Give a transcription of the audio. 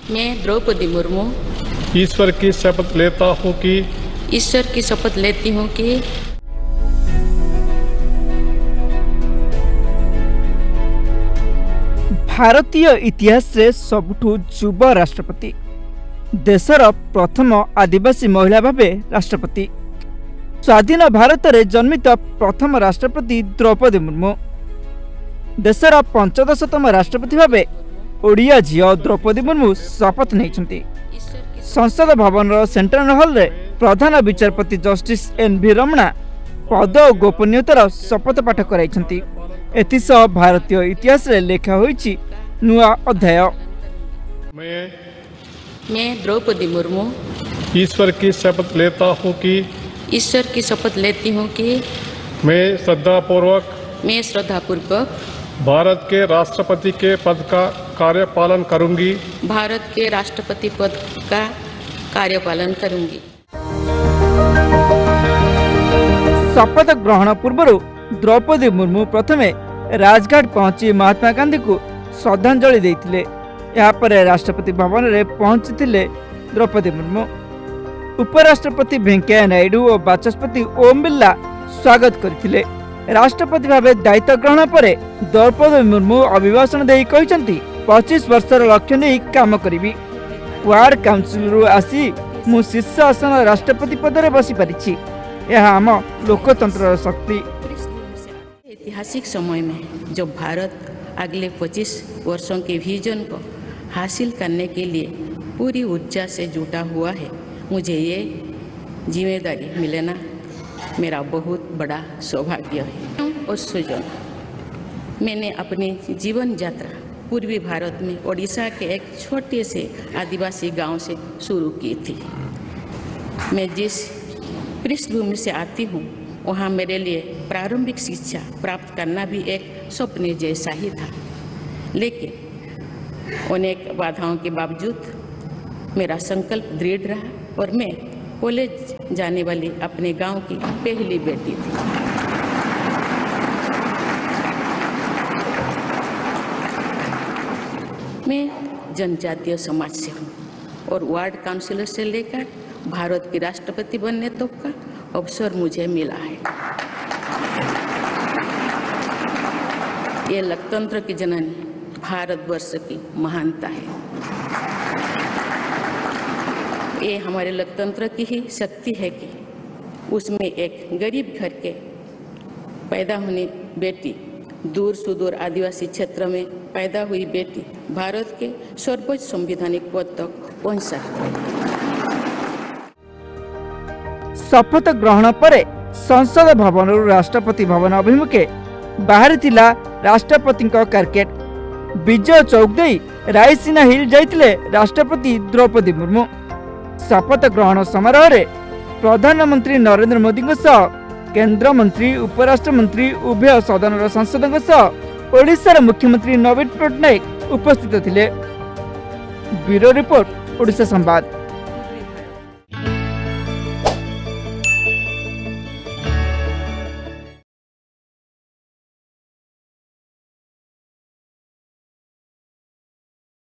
मैं द्रौपदी मुर्मू ईश्वर की शपथ लेता हूँ कि ईश्वर की शपथ लेती हूँ कि भारतीय इतिहास रे सबुठु युव राष्ट्रपति देशर प्रथम आदिवासी महिला भावे राष्ट्रपति स्वाधीन भारत रे जन्मित प्रथम राष्ट्रपति द्रौपदी मुर्मू देशर 15तम राष्ट्रपति भावे ओडिया झियो द्रौपदी मुर्मू शपथ नहीं। संसद भवन सेंट्रल हॉल रे प्रधान विचारपति जस्टिस एन.वी. रमणा पद और गोपनीयतार शपथ पाठ कराई। एथिसह भारतीय इतिहास रे लेखा होईची नुआ अध्याय। मैं द्रौपदी मुर्मू ईश्वर की शपथ लेता हूँ कि ईश्वर की शपथ लेती हूँ कि मैं श्रद्धापूर्वक भारत के राष्ट्रपति के पद का कार्यपालन करूंगी। भारत के राष्ट्रपति पद का कार्यपालन करूंगी। शपथ ग्रहण पूर्व द्रौपदी मुर्मू प्रथमे राजघाट पहुंची महात्मा गांधी को श्रद्धांजलि देइथिले। यहाँ पर राष्ट्रपति भवन रे पहुंचीथिले द्रौपदी मुर्मू। उपराष्ट्रपति वेंकैया नायडू और बाचस्पति ओम बिरला स्वागत करथिले। राष्ट्रपति भावे दायित्व ग्रहण पर द्रौपदी मुर्मू अभिभाषण देई कहिसंती 25 वर्षर लक्ष्य नहीं काम करिबी। वार्ड काउंसिल रु आसी मु शीर्ष आसन राष्ट्रपति पद रे बसी परिछि। यह आम लोकतंत्र शक्ति। ऐतिहासिक समय में जब भारत अगले 25 वर्षों के विजन को हासिल करने के लिए पूरी ऊर्जा से जुटा हुआ है, मुझे ये जिम्मेदारी मिलना मेरा बहुत बड़ा सौभाग्य है और सुजन। मैंने अपनी जीवन यात्रा पूर्वी भारत में ओडिशा के एक छोटे से आदिवासी गांव से शुरू की थी। मैं जिस पृष्ठभूमि से आती हूँ वहाँ मेरे लिए प्रारंभिक शिक्षा प्राप्त करना भी एक सपने जैसा ही था, लेकिन अनेक बाधाओं के बावजूद मेरा संकल्प दृढ़ रहा और मैं कॉलेज जाने वाली अपने गांव की पहली बेटी थी। मैं जनजातीय समाज से हूँ और वार्ड काउंसिलर से लेकर भारत की राष्ट्रपति बनने तक का अवसर मुझे मिला है। ये लोकतंत्र की जननी भारतवर्ष की महानता है। ये हमारे लोकतंत्र की ही शक्ति है कि उसमें एक गरीब घर के पैदा होने बेटी, दूर सुदूर आदिवासी क्षेत्र में पैदा हुई बेटी भारत के सर्वोच्च संवैधानिक पद तक पहुंच सकती है। शपथ ग्रहण पर संसद भवन राष्ट्रपति भवन अभिमुखे बाहरी थिला राष्ट्रपति कारकेट। विजय चौक दे रायसीना हिल जाइतिले राष्ट्रपति द्रौपदी मुर्मू। शपथ ग्रहण समारोह रे प्रधानमंत्री नरेंद्र मोदी केंद्र मंत्री उपराष्ट्र मंत्री उभय सदन सांसद ओडिशा मुख्यमंत्री नवीन पट्टनायक उपस्थित थिले। ब्यूरो रिपोर्ट, ओडिशा संवाद।